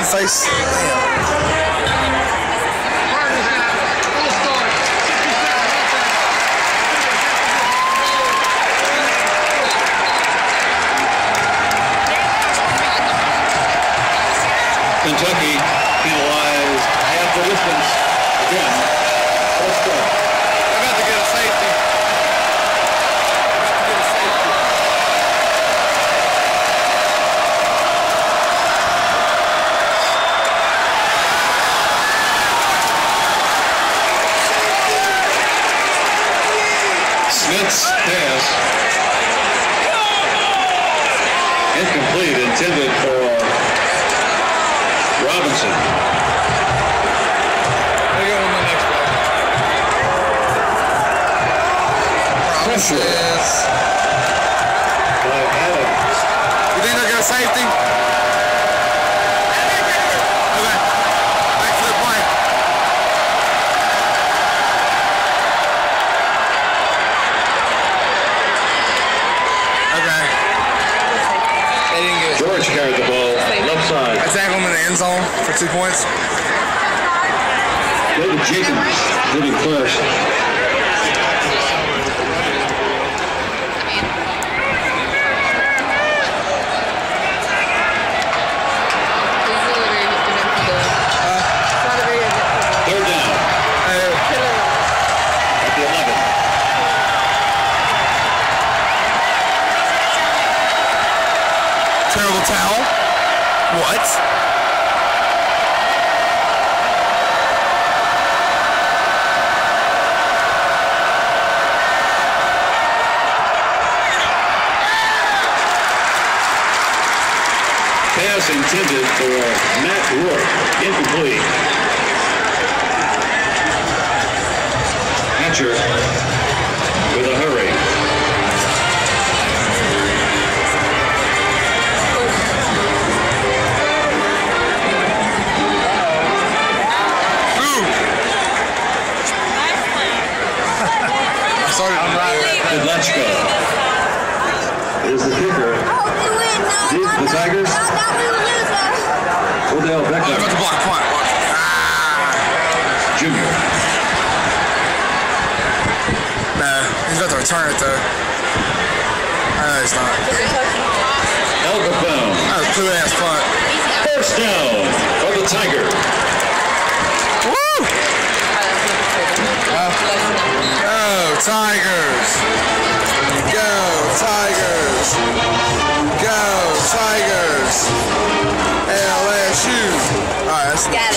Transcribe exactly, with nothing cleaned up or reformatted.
face. Damn. Kentucky penalized half the distance again. Let's go. I got to get a safety. I got to get a safety. Smith's pass. Incomplete, intended for Robinson. They go on the next play. Pressure by Adams. You think they'll get a safety? Okay. Thanks for the play. Okay. They didn't get it. George carried the ball left side. I tackle him in the end zone for two points. David Jenkins hitting first. Third down. At the eleven. Terrible towel. What? Pass intended for Matt Rourke. Incomplete. Hatcher with a hurry. Started on right. Letchko is the kicker. The Tigers. Odell Oh, Beckham. got the block. Come on. Ah. Junior. Nah, he's about to return it though. No, he's not. Elgafone. That was a two ass punt. First down for the Tigers. Woo! Go Tigers! Go Tigers! Go Tigers! L S U! Alright, that's